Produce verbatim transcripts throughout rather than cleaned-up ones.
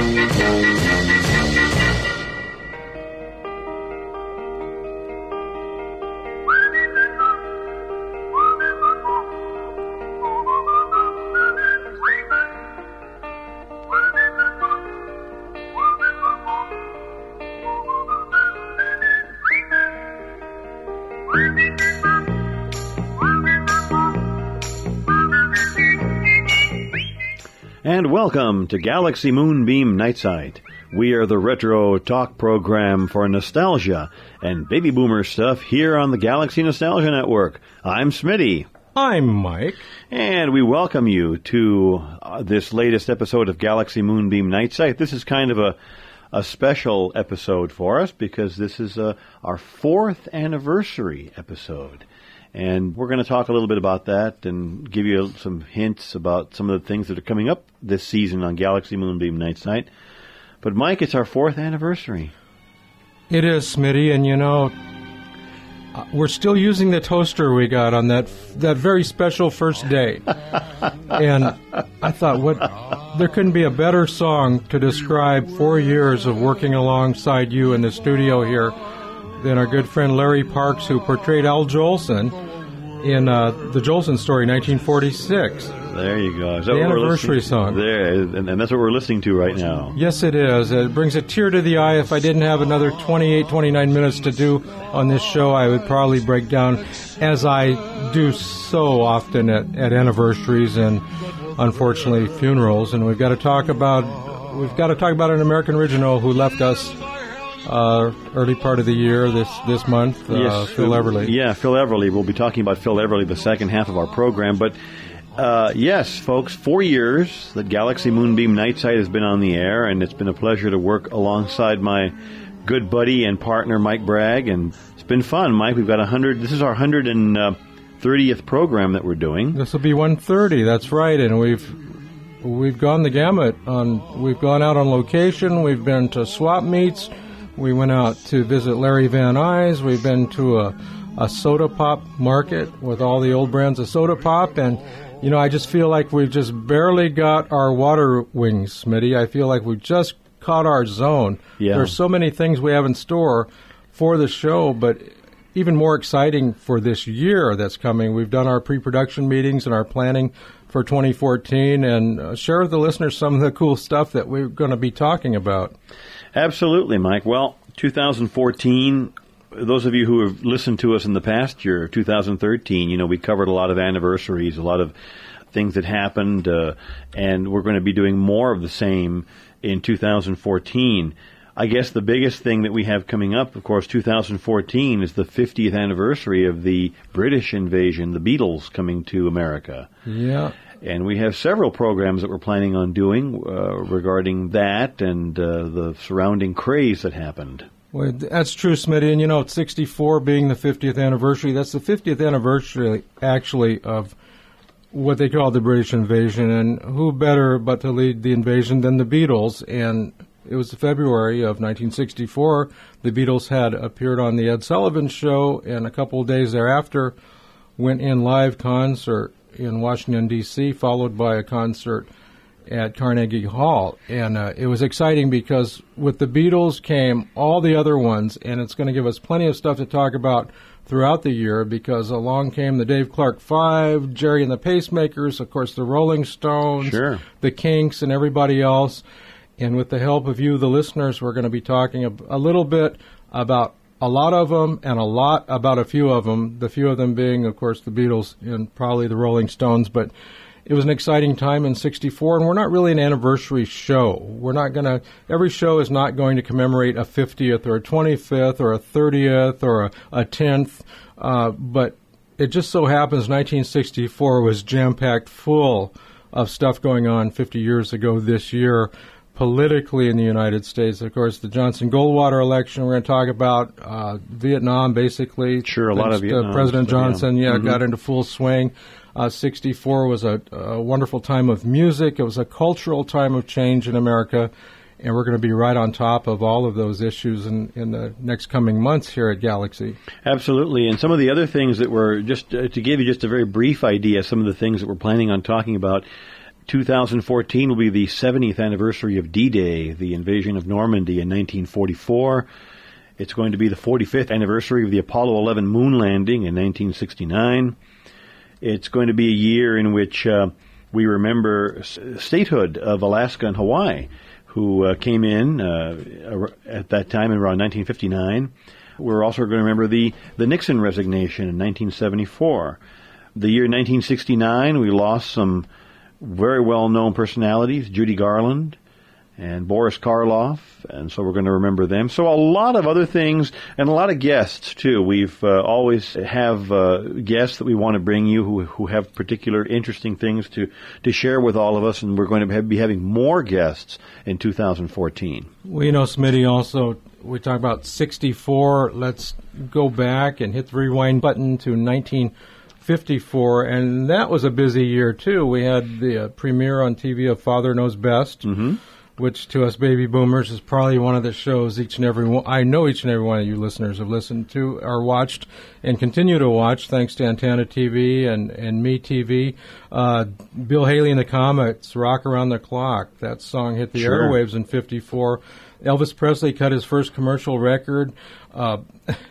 And welcome to Galaxy Moonbeam Night Site. We are the retro talk program for nostalgia and baby boomer stuff here on the Galaxy Nostalgia Network. I'm Smitty. I'm Mike. And we welcome you to uh, this latest episode of Galaxy Moonbeam Night Site. This is kind of a, a special episode for us because this is uh, our fourth anniversary episode. And we're going to talk a little bit about that and give you some hints about some of the things that are coming up this season on Galaxy Moonbeam Night Site. But, Mike, it's our fourth anniversary. It is, Smitty, and, you know, we're still using the toaster we got on that that very special first day. And I thought, what there couldn't be a better song to describe four years of working alongside you in the studio here than our good friend Larry Parks, who portrayed Al Jolson in uh, the Jolson story, nineteen forty-six. There you go. Is that the anniversary song. There, and, and that's what we're listening to right now. Yes, it is. It brings a tear to the eye. If I didn't have another twenty-eight, twenty-nine minutes to do on this show, I would probably break down, as I do so often at, at anniversaries and, unfortunately, funerals. And we've got to talk about we've got to talk about an American original who left us Uh, early part of the year, this this month, uh, yes, Phil Everly. Yeah, Phil Everly. We'll be talking about Phil Everly the second half of our program. But, uh, yes, folks, four years that Galaxy Moonbeam Night Site has been on the air, and it's been a pleasure to work alongside my good buddy and partner, Mike Bragg, and it's been fun, Mike. We've got one hundred, this is our one hundred thirtieth program that we're doing. This will be one thirty, that's right, and we've we've gone the gamut. On, we've gone out on location, we've been to swap meets. We went out to visit Larry Van Nuys. We've been to a, a soda pop market with all the old brands of soda pop. And, you know, I just feel like we've just barely got our water wings, Smitty. I feel like we've just caught our zone. Yeah. There's so many things we have in store for the show, but even more exciting for this year that's coming. We've done our pre-production meetings and our planning for twenty fourteen, and uh, share with the listeners some of the cool stuff that we're going to be talking about. Absolutely, Mike. Well, two thousand fourteen, those of you who have listened to us in the past year, two thousand thirteen, you know, we covered a lot of anniversaries, a lot of things that happened, uh, and we're going to be doing more of the same in two thousand fourteen. I guess the biggest thing that we have coming up, of course, two thousand fourteen is the fiftieth anniversary of the British invasion, the Beatles coming to America. Yeah. And we have several programs that we're planning on doing uh, regarding that and uh, the surrounding craze that happened. Well, that's true, Smitty. And, you know, sixty-four being the fiftieth anniversary, that's the fiftieth anniversary, actually, of what they call the British invasion. And who better but to lead the invasion than the Beatles? And it was February of nineteen sixty-four. The Beatles had appeared on the Ed Sullivan Show, and a couple of days thereafter went in live concert in Washington, D C, followed by a concert at Carnegie Hall. And uh, it was exciting because with the Beatles came all the other ones, and it's going to give us plenty of stuff to talk about throughout the year because along came the Dave Clark Five, Jerry and the Pacemakers, of course the Rolling Stones, sure. the Kinks, and everybody else. And with the help of you, the listeners, we're going to be talking a, a little bit about a lot of them and a lot about a few of them, the few of them being, of course, the Beatles and probably the Rolling Stones. But it was an exciting time in sixty-four, and we're not really an anniversary show. We're not going to, every show is not going to commemorate a fiftieth or a twenty-fifth or a thirtieth or a, a tenth, uh, but it just so happens nineteen sixty-four was jam-packed full of stuff going on fifty years ago this year. Politically in the United States, of course, the Johnson-Goldwater election, we're going to talk about uh, Vietnam, basically. Sure, a lot of Vietnam. Uh, President Johnson, yeah, mm-hmm. got into full swing. Uh, sixty-four was a, a wonderful time of music. It was a cultural time of change in America, and we're going to be right on top of all of those issues in, in the next coming months here at Galaxy. Absolutely, and some of the other things that we're, just uh, to give you just a very brief idea, some of the things that we're planning on talking about, two thousand fourteen will be the seventieth anniversary of D-Day, the invasion of Normandy in nineteen forty-four. It's going to be the forty-fifth anniversary of the Apollo eleven moon landing in nineteen sixty-nine. It's going to be a year in which uh, we remember statehood of Alaska and Hawaii, who uh, came in uh, at that time in around nineteen fifty-nine. We're also going to remember the, the Nixon resignation in nineteen seventy-four. The year nineteen sixty-nine, we lost some very well-known personalities, Judy Garland and Boris Karloff, and so we're going to remember them. So a lot of other things, and a lot of guests, too. We've uh, always have uh, guests that we want to bring you who who have particular interesting things to, to share with all of us, and we're going to have, be having more guests in two thousand fourteen. Well, you know, Smitty, also, we talk about sixty-four. Let's go back and hit the rewind button to nineteen fifty-four, and that was a busy year, too. We had the uh, premiere on T V of Father Knows Best, mm-hmm. which to us baby boomers is probably one of the shows each and every one, I know each and every one of you listeners have listened to or watched and continue to watch thanks to Antenna T V and, and Me T V. Uh, Bill Haley and the Comets, Rock Around the Clock. That song hit the sure. airwaves in fifty-four. Elvis Presley cut his first commercial record. Uh,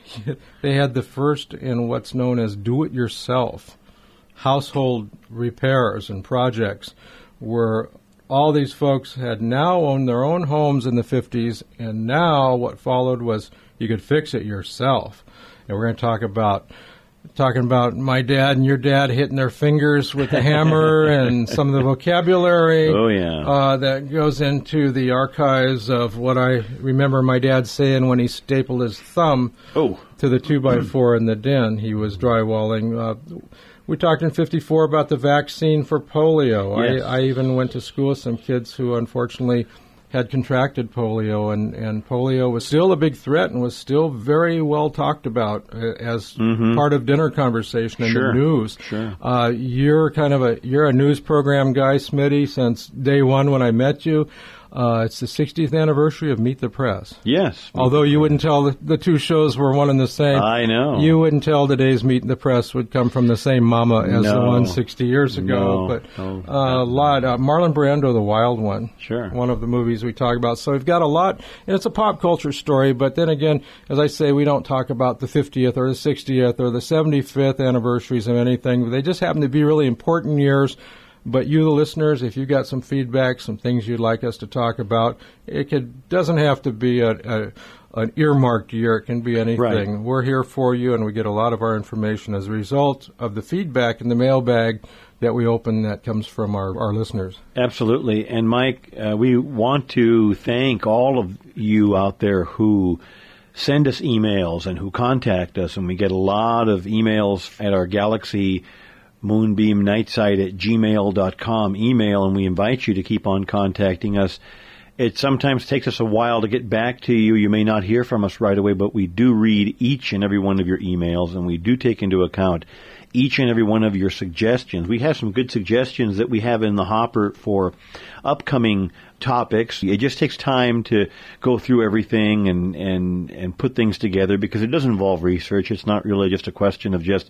they had the first in what's known as do-it-yourself household repairs and projects, where all these folks had now owned their own homes in the fifties, and now what followed was you could fix it yourself. And we're going to talk about talking about my dad and your dad hitting their fingers with the hammer and some of the vocabulary oh, yeah. uh, that goes into the archives of what I remember my dad saying when he stapled his thumb oh. to the two by four in the den. He was drywalling. Uh, we talked in fifty-four about the vaccine for polio. Yes. I, I even went to school with some kids who unfortunately had contracted polio, and, and polio was still a big threat and was still very well talked about uh, as mm-hmm. part of dinner conversation in sure. the news. Sure. Uh, you're kind of a you're a news program guy, Smitty, since day one when I met you. Uh, it's the sixtieth anniversary of Meet the Press. Yes. Although you wouldn't tell the, the two shows were one and the same. I know. You wouldn't tell today's Meet the Press would come from the same mama as no. the one sixty years ago. No. But no. uh, a lot. Uh, Marlon Brando, The Wild One. Sure. One of the movies we talk about. So we've got a lot. And it's a pop culture story. But then again, as I say, we don't talk about the fiftieth or the sixtieth or the seventy-fifth anniversaries of anything. They just happen to be really important years. But you, the listeners, if you got some feedback, some things you'd like us to talk about, it could, doesn't have to be a, a, an earmarked year. It can be anything. Right. We're here for you, and we get a lot of our information as a result of the feedback in the mailbag that we open that comes from our, our listeners. Absolutely. And, Mike, uh, we want to thank all of you out there who send us emails and who contact us, and we get a lot of emails at our Galaxy Moonbeam Night Site at gmail dot com email, and we invite you to keep on contacting us. It sometimes takes us a while to get back to you. You may not hear from us right away, but we do read each and every one of your emails, and we do take into account each and every one of your suggestions. We have some good suggestions that we have in the hopper for upcoming topics. It just takes time to go through everything and, and, and put things together, because it does involve research. It's not really just a question of just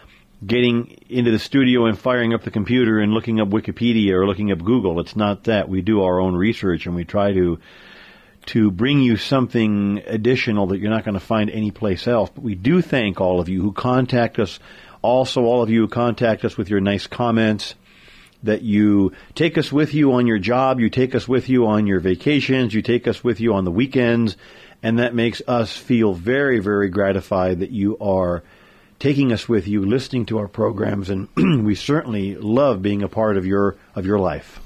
getting into the studio and firing up the computer and looking up Wikipedia or looking up Google. It's not that. We do our own research, and we try to to bring you something additional that you're not going to find anyplace else. But we do thank all of you who contact us, also all of you who contact us with your nice comments, that you take us with you on your job, you take us with you on your vacations, you take us with you on the weekends, and that makes us feel very, very gratified that you are taking us with you, listening to our programs, and we certainly love being a part of your of your life.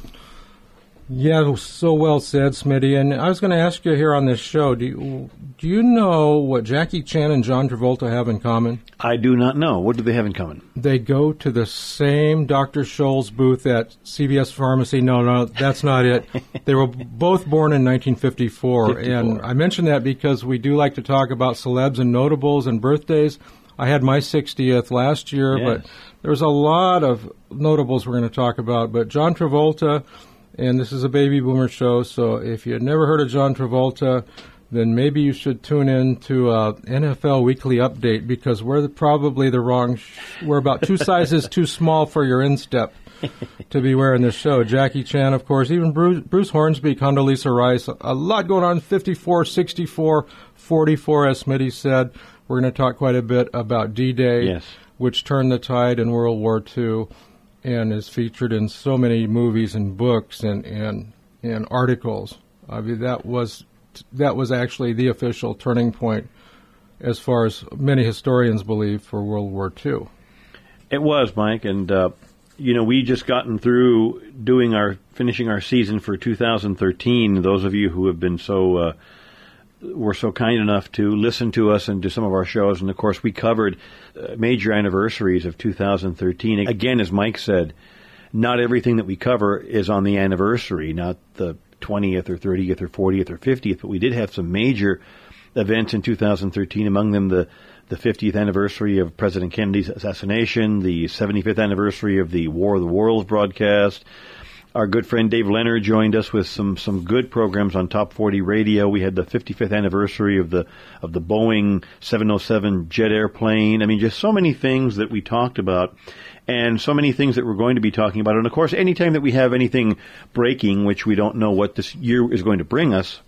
Yeah, so well said, Smitty. And I was going to ask you here on this show, do you, do you know what Jackie Chan and John Travolta have in common? I do not know. What do they have in common? They go to the same Doctor Scholl's booth at C V S Pharmacy. No, no, that's not it. They were both born in nineteen fifty-four. fifty-four. And I mention that because we do like to talk about celebs and notables and birthdays. I had my sixtieth last year, yes. but there's a lot of notables we're going to talk about. But John Travolta, and this is a baby boomer show, so if you had never heard of John Travolta, then maybe you should tune in to uh, N F L Weekly Update, because we're the, probably the wrong, sh- we're about two sizes too small for your instep to be wearing this show. Jackie Chan, of course, even Bruce, Bruce Hornsby, Condoleezza Rice, a lot going on, fifty-four, sixty-four, forty-four, as Smitty said. We're going to talk quite a bit about D-Day, yes, which turned the tide in World War Two and is featured in so many movies and books and, and, and articles. I mean, that was that was actually the official turning point, as far as many historians believe, for World War Two. It was, Mike, and uh, you know, we just gotten through doing our finishing our season for two thousand thirteen. Those of you who have been so uh, were so kind enough to listen to us and to some of our shows, and of course, we covered uh, major anniversaries of two thousand thirteen. Again, as Mike said, not everything that we cover is on the anniversary, not the twentieth or thirtieth or fortieth or fiftieth, but we did have some major events in two thousand thirteen, among them the the fiftieth anniversary of President Kennedy's assassination, the seventy-fifth anniversary of the War of the Worlds broadcast. Our good friend Dave Leonard joined us with some, some good programs on Top forty Radio. We had the fifty-fifth anniversary of the of the Boeing seven oh seven jet airplane. I mean, just so many things that we talked about, and so many things that we're going to be talking about. And, of course, anytime that we have anything breaking, which we don't know what this year is going to bring us,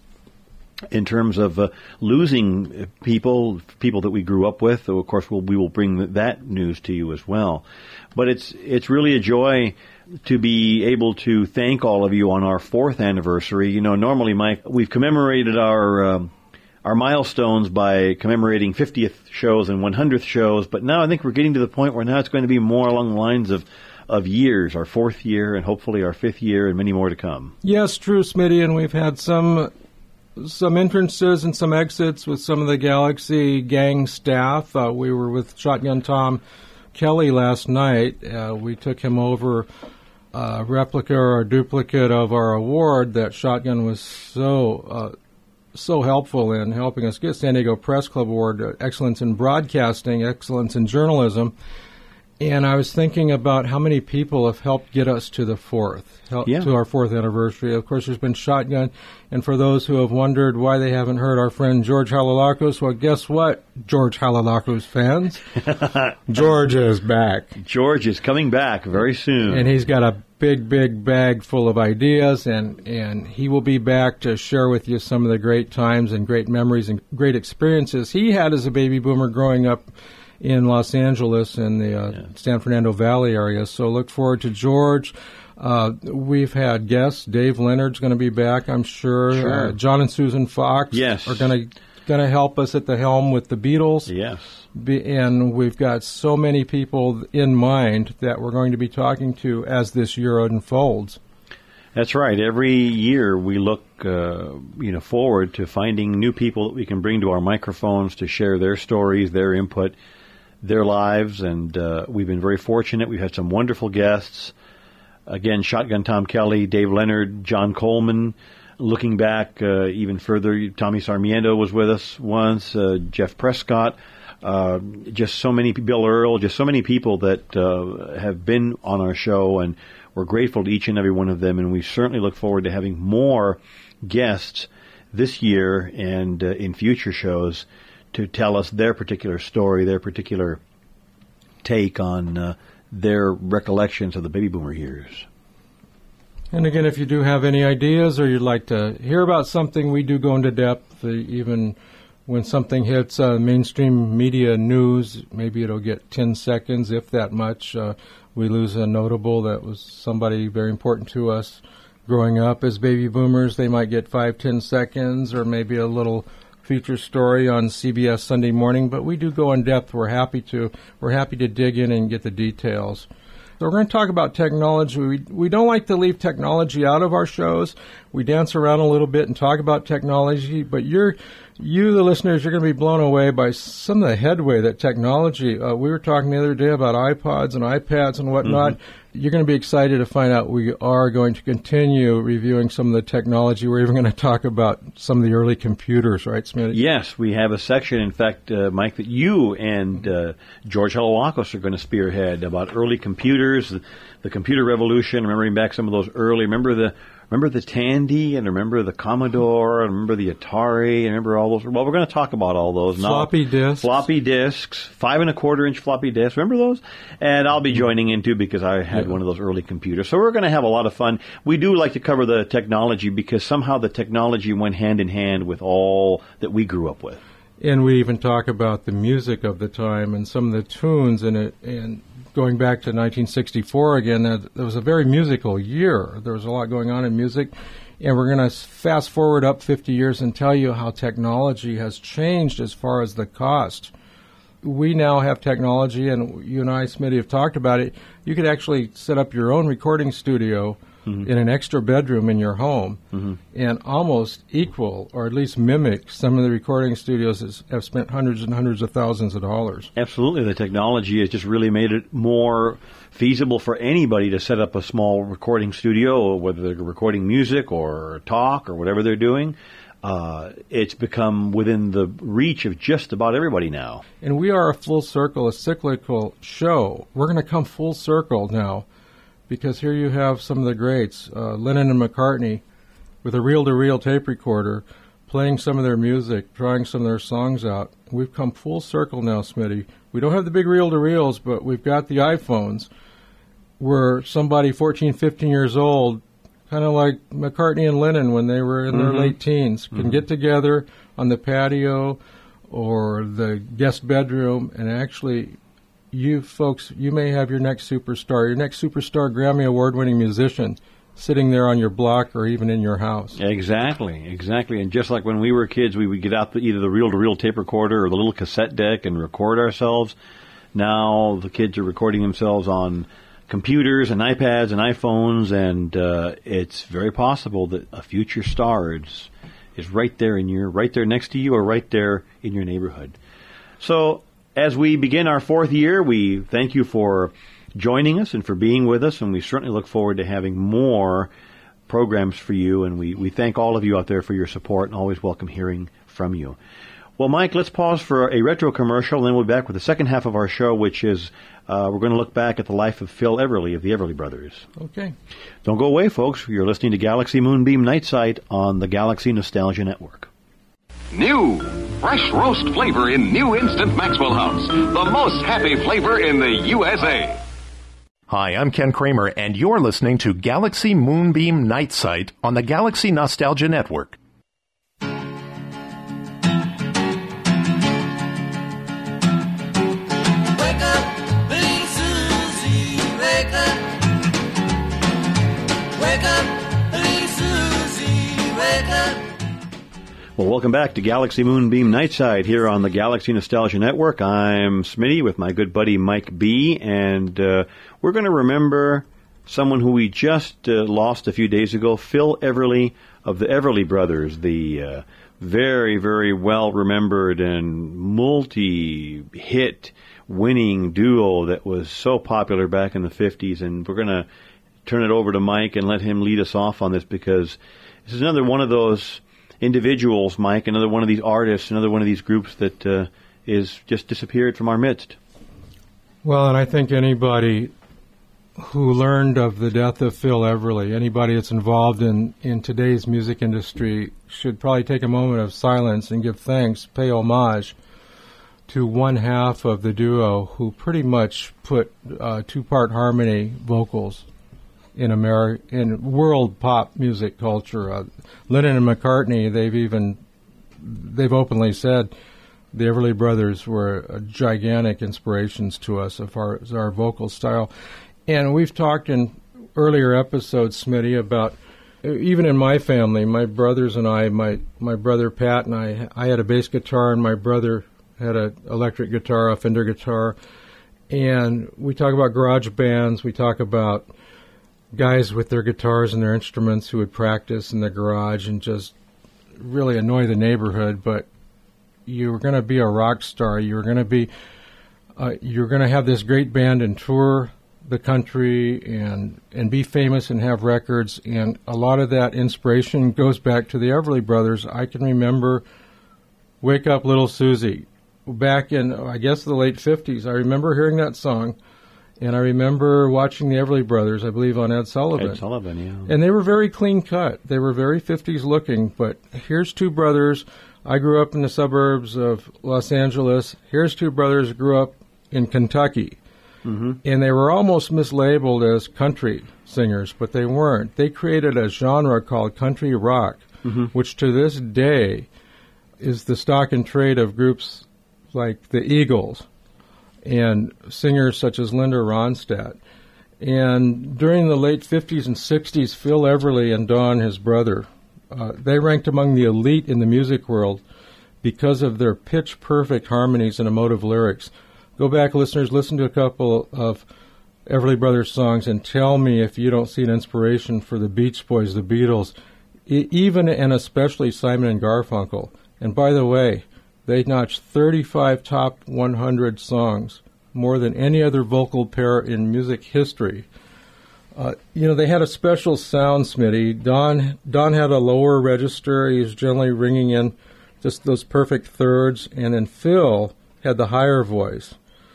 in terms of uh, losing people, people that we grew up with, of course, we'll, we will bring that news to you as well. But it's it's really a joy to be able to thank all of you on our fourth anniversary. You know, normally, Mike, we've commemorated our um, our milestones by commemorating fiftieth shows and one hundredth shows, but now I think we're getting to the point where now it's going to be more along the lines of of years, our fourth year and hopefully our fifth year and many more to come. Yes, true, Smitty, and we've had some some entrances and some exits with some of the Galaxy gang staff. Uh, we were with Shotgun Tom Kelly last night. Uh, we took him over a replica or duplicate of our award that Shotgun was so uh, so helpful in helping us get. San Diego Press Club Award, uh, Excellence in Broadcasting, Excellence in Journalism. And I was thinking about how many people have helped get us to the fourth, help, yeah. to our fourth anniversary. Of course, there's been Shotgun. And for those who have wondered why they haven't heard our friend George Halalakos, well, guess what, George Halalakos fans? George is back. George is coming back very soon. And he's got a big, big bag full of ideas, and, and he will be back to share with you some of the great times and great memories and great experiences he had as a baby boomer growing up in Los Angeles in the uh, yeah. San Fernando Valley area. So look forward to George. Uh, we've had guests. Dave Leonard's going to be back, I'm sure. Sure. Uh, John and Susan Fox yes. are going to going to help us at the helm with the Beatles. Yes. Be, and we've got so many people in mind that we're going to be talking to as this year unfolds. That's right. Every year we look, uh, you know, forward to finding new people that we can bring to our microphones to share their stories, their input, their lives, and uh, we've been very fortunate. We've had some wonderful guests. Again, Shotgun Tom Kelly, Dave Leonard, John Coleman. Looking back uh, even further, Tommy Sarmiento was with us once, uh, Jeff Prescott, uh, just so many, Bill Earl, just so many people that uh, have been on our show, and we're grateful to each and every one of them, and we certainly look forward to having more guests this year and uh, in future shows to tell us their particular story, their particular take on uh, their recollections of the baby boomer years. And again, if you do have any ideas or you'd like to hear about something, we do go into depth. Uh, even when something hits uh, mainstream media news, maybe it'll get ten seconds, if that much. Uh, we lose a notable that was somebody very important to us growing up as baby boomers. They might get five, ten seconds, or maybe a little feature story on C B S Sunday Morning, but we do go in depth. We're happy to. We're happy to dig in and get the details. So we're going to talk about technology. We we don't like to leave technology out of our shows. We dance around a little bit and talk about technology, but you're you, the listeners, you're going to be blown away by some of the headway that technology. Uh, we were talking the other day about iPods and iPads and whatnot. Mm-hmm. You're going to be excited to find out we are going to continue reviewing some of the technology. We're even going to talk about some of the early computers, right, Smitty? Yes, we have a section, in fact, uh, Mike, that you and uh, George Halalakos are going to spearhead about early computers, the, the computer revolution, remembering back some of those early, remember the remember the Tandy, and remember the Commodore, and remember the Atari, and remember all those. Well, we're going to talk about all those. Floppy now. disks. Floppy disks, five and a quarter inch floppy disks. Remember those? And I'll be joining in too because I had yeah. one of those early computers. So we're going to have a lot of fun. We do like to cover the technology because somehow the technology went hand in hand with all that we grew up with. And we even talk about the music of the time and some of the tunes in it. And going back to nineteen sixty-four again, that was a very musical year. There was a lot going on in music. And we're going to fast forward up fifty years and tell you how technology has changed as far as the cost. We now have technology, and you and I, Smitty, have talked about it. You could actually set up your own recording studio mm-hmm. in an extra bedroom in your home mm-hmm. and almost equal, or at least mimic, some of the recording studios that have spent hundreds and hundreds of thousands of dollars. Absolutely. The technology has just really made it more feasible for anybody to set up a small recording studio, whether they're recording music or talk or whatever they're doing. Uh, it's become within the reach of just about everybody now. And we are a full circle, a cyclical show. We're going to come full circle now because here you have some of the greats, uh, Lennon and McCartney, with a reel-to-reel tape recorder, playing some of their music, trying some of their songs out. We've come full circle now, Smitty. We don't have the big reel-to-reels, but we've got the iPhones where somebody fourteen, fifteen years old, kind of like McCartney and Lennon when they were in mm-hmm. their late teens, can mm-hmm. get together on the patio or the guest bedroom, and actually, you folks, you may have your next superstar, your next superstar Grammy Award-winning musician sitting there on your block or even in your house. Exactly, exactly. And just like when we were kids, we would get out the, either the reel-to-reel tape recorder or the little cassette deck and record ourselves. Now the kids are recording themselves on computers and iPads and iPhones, and uh, it's very possible that a future star is, is right there in your, right there next to you, or right there in your neighborhood. So, as we begin our fourth year, we thank you for joining us and for being with us, and we certainly look forward to having more programs for you. And we, we thank all of you out there for your support, and always welcome hearing from you. Well, Mike, let's pause for a retro commercial, and then we'll be back with the second half of our show, which is uh, we're going to look back at the life of Phil Everly of the Everly Brothers. Okay. Don't go away, folks. You're listening to Galaxy Moonbeam Night Site on the Galaxy Nostalgia Network. New, fresh roast flavor in new Instant Maxwell House. The most happy flavor in the U S A. Hi, I'm Ken Kramer, and you're listening to Galaxy Moonbeam Night Site on the Galaxy Nostalgia Network. Well, welcome back to Galaxy Moonbeam Night Site here on the Galaxy Nostalgia Network. I'm Smitty with my good buddy Mike B, and uh, we're going to remember someone who we just uh, lost a few days ago, Phil Everly of the Everly Brothers, the uh, very, very well-remembered and multi-hit winning duo that was so popular back in the fifties. And we're going to turn it over to Mike and let him lead us off on this, because this is another one of those individuals, Mike, another one of these artists, another one of these groups that uh, is just disappeared from our midst. Well, and I think anybody who learned of the death of Phil Everly, anybody that's involved in, in today's music industry, should probably take a moment of silence and give thanks, pay homage to one half of the duo who pretty much put uh, two-part harmony vocals in Ameri- in world pop music culture. Uh, Lennon and McCartney, they've even, they've openly said the Everly Brothers were uh, gigantic inspirations to us as far as our vocal style. And we've talked in earlier episodes, Smitty, about, even in my family, my brothers and I, my, my brother Pat and I, I had a bass guitar and my brother had an electric guitar, a Fender guitar. And we talk about garage bands, we talk about guys with their guitars and their instruments who would practice in the garage and just really annoy the neighborhood. But you were going to be a rock star. You were going to be, uh, you're going to have this great band and tour the country and and be famous and have records. And a lot of that inspiration goes back to the Everly Brothers. I can remember "Wake Up, Little Susie" back in, I guess, the late fifties. I remember hearing that song. And I remember watching the Everly Brothers, I believe, on Ed Sullivan. Ed Sullivan, yeah. And they were very clean cut. They were very fifties looking, but here's two brothers. I grew up in the suburbs of Los Angeles. Here's two brothers who grew up in Kentucky. Mm-hmm. And they were almost mislabeled as country singers, but they weren't. They created a genre called country rock, mm-hmm. which to this day is the stock and trade of groups like the Eagles and singers such as Linda Ronstadt. And during the late fifties and sixties, Phil Everly and Don, his brother, uh, they ranked among the elite in the music world because of their pitch-perfect harmonies and emotive lyrics. Go back, listeners, listen to a couple of Everly Brothers songs and tell me if you don't see an inspiration for the Beach Boys, the Beatles, e- even and especially Simon and Garfunkel. And by the way, they notched thirty-five top one hundred songs, more than any other vocal pair in music history. Uh, you know, they had a special sound, Smitty. Don, Don had a lower register. He was generally ringing in just those perfect thirds. And then Phil had the higher voice.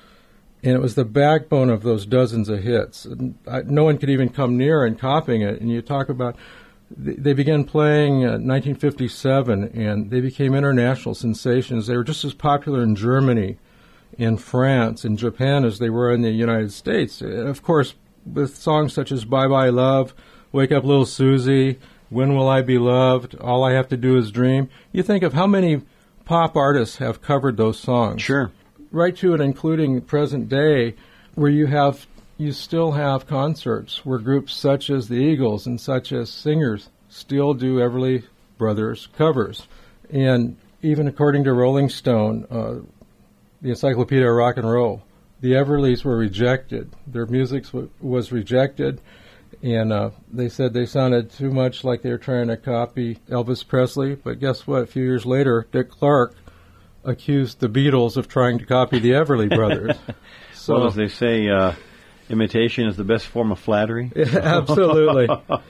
And it was the backbone of those dozens of hits. And I, no one could even come near and copying it. And you talk about, they began playing in nineteen fifty-seven, and they became international sensations. They were just as popular in Germany, in France, in Japan as they were in the United States. And of course, with songs such as Bye Bye Love, Wake Up Little Susie, When Will I Be Loved, All I Have to Do Is Dream, you think of how many pop artists have covered those songs. Sure. Right to and including present day, where you have you still have concerts where groups such as the Eagles and such as singers still do Everly Brothers covers. And even according to Rolling Stone, uh, the Encyclopedia of Rock and Roll, the Everlys were rejected. Their music w- was rejected, and uh, they said they sounded too much like they were trying to copy Elvis Presley. But guess what? A few years later, Dick Clark accused the Beatles of trying to copy the Everly Brothers. So, well, as they say, uh, imitation is the best form of flattery. Absolutely.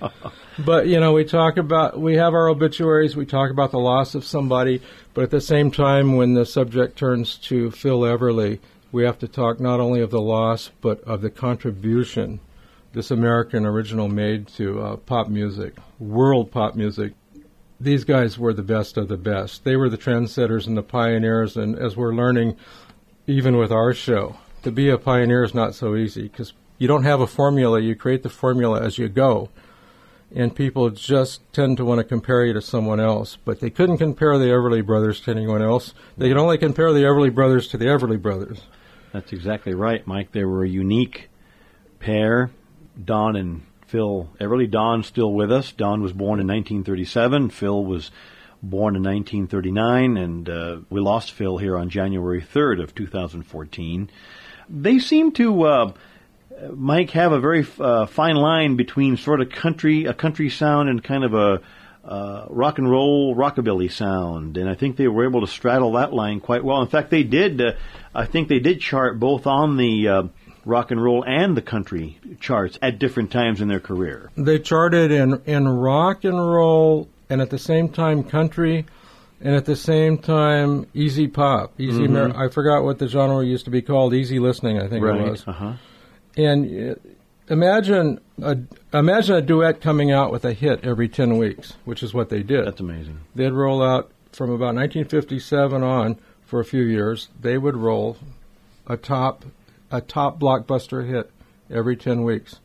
But, you know, we talk about, we have our obituaries, we talk about the loss of somebody, but at the same time, when the subject turns to Phil Everly, we have to talk not only of the loss, but of the contribution this American original made to uh, pop music, world pop music. These guys were the best of the best. They were the trendsetters and the pioneers, and as we're learning, even with our show, to be a pioneer is not so easy because you don't have a formula. You create the formula as you go, and people just tend to want to compare you to someone else, but they couldn't compare the Everly Brothers to anyone else. They could only compare the Everly Brothers to the Everly Brothers. That's exactly right, Mike. They were a unique pair, Don and Phil Everly. Don's still with us. Don was born in nineteen thirty-seven. Phil was born in nineteen thirty-nine, and uh, we lost Phil here on January third of two thousand fourteen. They seem to, uh, Mike, have a very uh, fine line between sort of country, a country sound, and kind of a uh, rock and roll, rockabilly sound. And I think they were able to straddle that line quite well. In fact, they did. Uh, I think they did chart both on the uh, rock and roll and the country charts at different times in their career. They charted in, in rock and roll and at the same time country and at the same time easy pop. Easy, mm-hmm. Amer- I forgot what the genre used to be called, easy listening, I think right. it was. Uh-huh. And uh, imagine a, imagine a duet coming out with a hit every ten weeks, which is what they did. That's amazing. They'd roll out from about nineteen fifty-seven on for a few years. They would roll a top a top blockbuster hit every ten weeks.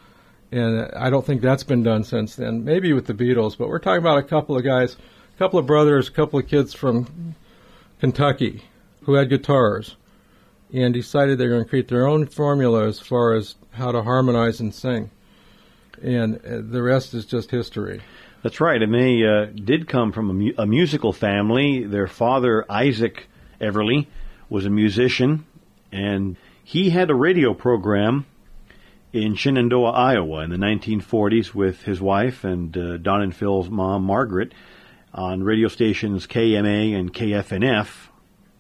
And I don't think that's been done since then. Maybe with the Beatles, but we're talking about a couple of guys, a couple of brothers, a couple of kids from Kentucky who had guitars and decided they're going to create their own formula as far as how to harmonize and sing. And uh, the rest is just history. That's right. And they uh, did come from a, mu- a musical family. Their father, Isaac Everly, was a musician, and he had a radio program in Shenandoah, Iowa in the nineteen forties with his wife and uh, Don and Phil's mom, Margaret, on radio stations K M A and K F N F.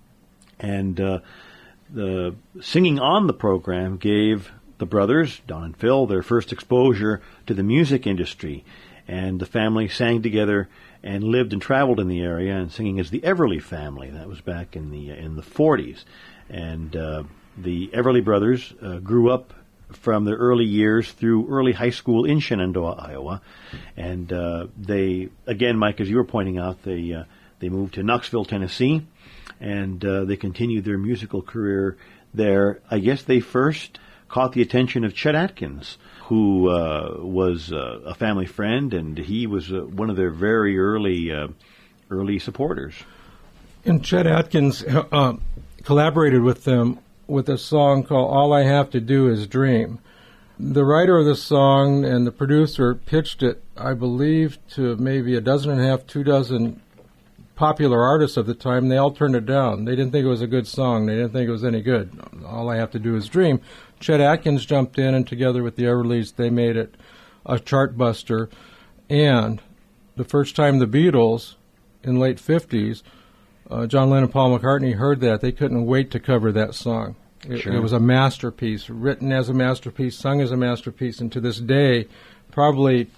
And uh, the singing on the program gave the brothers, Don and Phil, their first exposure to the music industry. And the family sang together and lived and traveled in the area and singing as the Everly family. That was back in the in the forties. And uh, the Everly Brothers uh, grew up from their early years through early high school in Shenandoah, Iowa. And uh, they, again, Mike, as you were pointing out, they uh, they moved to Knoxville, Tennessee, and uh, they continued their musical career there. I guess they first caught the attention of Chet Atkins, who uh, was uh, a family friend, and he was uh, one of their very early uh, early supporters. And Chet Atkins uh, collaborated with them with a song called All I Have to Do Is Dream. The writer of the song and the producer pitched it, I believe, to maybe a dozen and a half, two dozen popular artists of the time. They all turned it down. They didn't think it was a good song. They didn't think it was any good. All I Have to Do Is Dream. Chet Atkins jumped in, and together with the Everlys, they made it a chart buster. And the first time the Beatles, in the late fifties, Uh, John Lennon and Paul McCartney heard that, they couldn't wait to cover that song. It, sure. it was a masterpiece, written as a masterpiece, sung as a masterpiece, and to this day, probably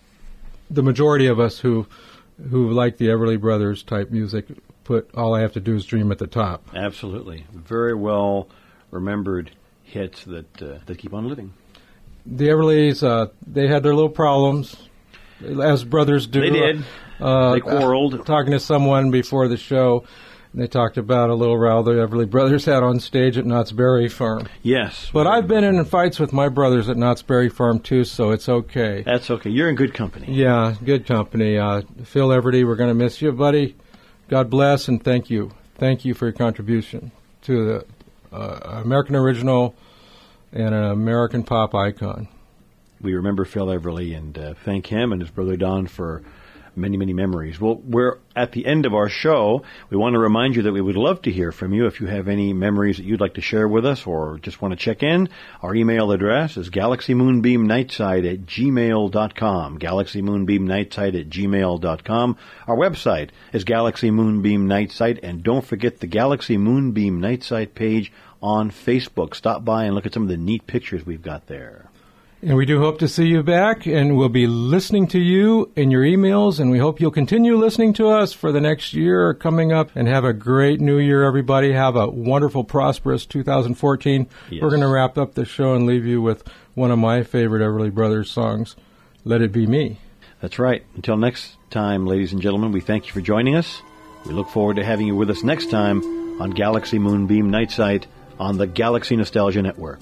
the majority of us who who like the Everly Brothers type music put All I Have to Do Is Dream at the top. Absolutely. Very well remembered hits that uh, that keep on living. The Everlys, uh, they had their little problems, as brothers do. They did. Uh, they quarreled. Uh, talking to someone before the show, they talked about a little row the Everly Brothers had on stage at Knott's Berry Farm. Yes. But I've been in fights with my brothers at Knott's Berry Farm, too, so it's okay. That's okay. You're in good company. Yeah, good company. Uh, Phil Everty, we're going to miss you, buddy. God bless, and thank you. Thank you for your contribution to the uh, American original and an American pop icon. We remember Phil Everly and uh, thank him and his brother Don for many, many memories. Well, we're at the end of our show. We want to remind you that we would love to hear from you. If you have any memories that you'd like to share with us or just want to check in, our email address is galaxy moonbeam night site at gmail dot com. galaxy moonbeam night site at gmail dot com. Our website is Galaxy Moonbeam Night Site, and don't forget the Galaxy Moonbeam Night Site page on Facebook. Stop by and look at some of the neat pictures we've got there. And we do hope to see you back, and we'll be listening to you in your emails, and we hope you'll continue listening to us for the next year coming up, and have a great new year, everybody. Have a wonderful, prosperous two thousand fourteen. Yes. We're going to wrap up the show and leave you with one of my favorite Everly Brothers songs, Let It Be Me. That's right. Until next time, ladies and gentlemen, we thank you for joining us. We look forward to having you with us next time on Galaxy Moonbeam Night Site on the Galaxy Nostalgia Network.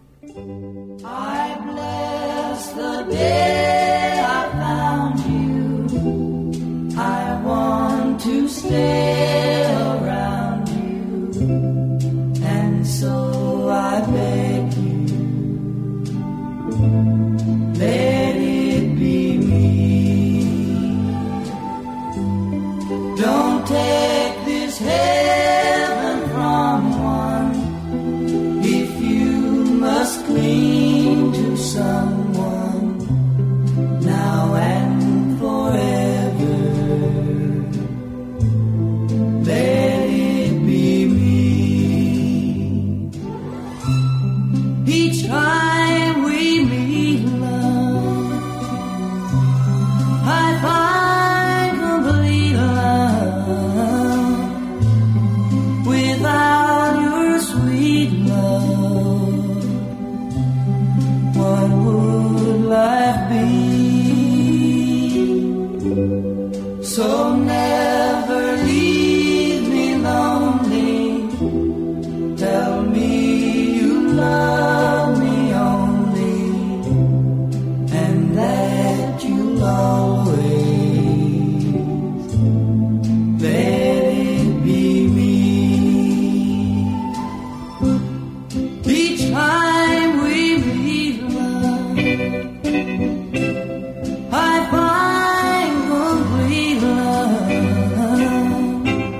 I bless the day I found you. I want to stay around you, and so I beg you, let it be me. Don't take this heaven from one if you must cling to someone now and forever. Let it be me. Each time we meet, love, I find complete love. Without your sweet love, what would life be? So never leave me lonely. Tell me you love me only, and that you'll always let it be me. Each time we meet, love, I find complete love.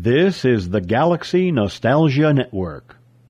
This is the Galaxy Nostalgia Network.